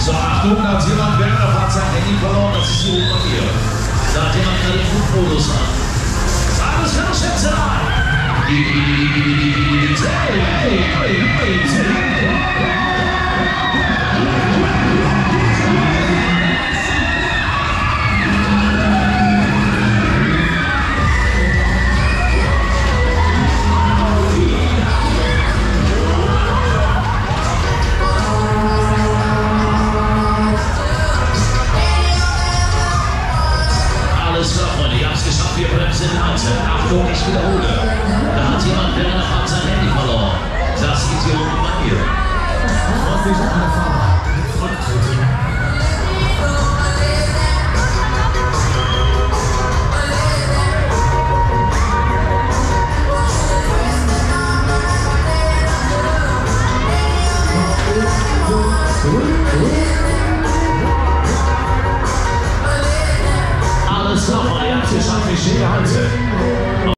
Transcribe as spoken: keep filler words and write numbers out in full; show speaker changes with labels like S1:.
S1: So, Achtung, da hat jemand während der Fahrt sein Handy verloren, das ist hier oben bei mir. Da hat jemand gerade den Flugmodus an. Alles klar, Schätzelein! Alles klar, Freunde, ihr habt es geschafft, wir bremsen in Alten. Achtung, ich wiederhole. Da hat jemand während der Fahrt sein Handy verloren. Das liegt hier oben bei mir.
S2: Freundlich an der Fahrbahn. Rücktreten.
S1: Alles klar, Freunde, ihr habt es geschafft, wir stehen hier Alten.